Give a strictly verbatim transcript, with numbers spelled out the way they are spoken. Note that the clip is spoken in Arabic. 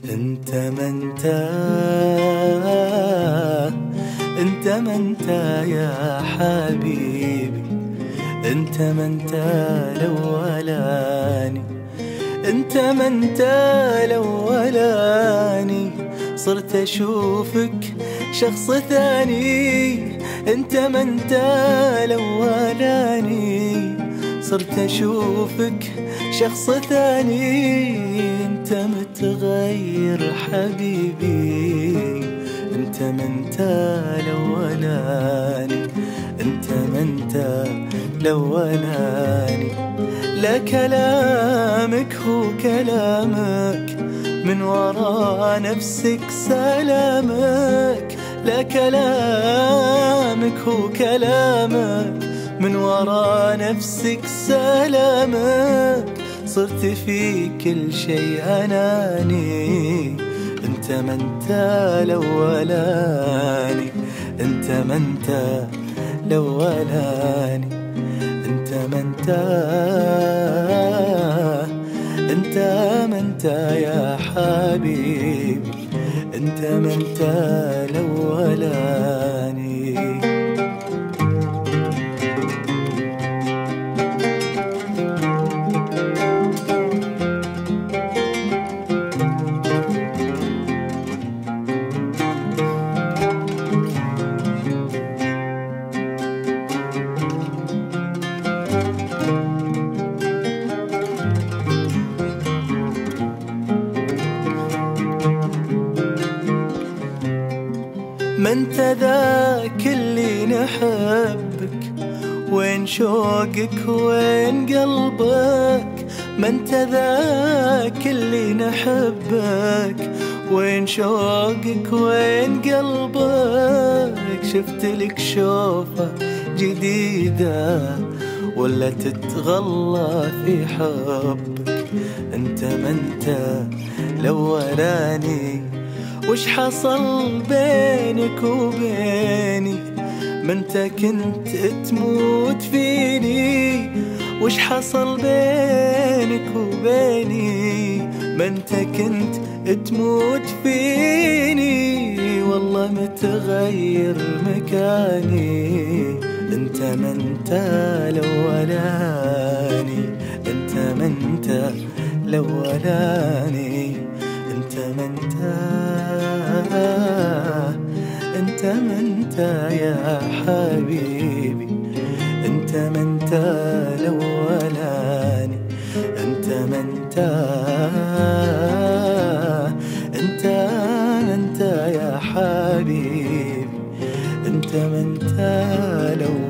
انت ما انت انت ما انت يا حبيبي، انت ما انت الاولاني، انت ما انت الاولاني، صرت اشوفك شخص ثاني، انت ما انت الاولاني، صرت اشوفك شخص ثاني، انت متغير حبيبي، انت ما انت الاولاني، انت ما انت الاولاني، لا كلامك هو كلامك، من وراء نفسك سلامك، لا كلامك هو كلامك، من وراء نفسك سلامك، صرت في كل شيء أناني، انت ما انت الأولاني، انت ما انت الأولاني، انت ما انت انت ما انت يا حبيبي، انت ما انت الأولاني. ما انت ذاك اللي نحبك، وين شوقك وين قلبك، ما انت ذاك اللي نحبك، وين شوقك وين قلبك، شفت لك شوفة جديدة ولا تتغلى في حبك، انت ما انت الاولاني، وش حصل بينك وبيني، ما انت كنت تموت فيني، وش حصل بينك وبيني، ما انت كنت تموت فيني، والله متغير مكاني، انت ما انت الاولاني، انت ما انت الاولاني، انت ما انت انت ما انت يا حبيبي، انت ما انت الاولاني، انت ما انت انت ما انت يا حبيبي، انت ما انت الاولاني.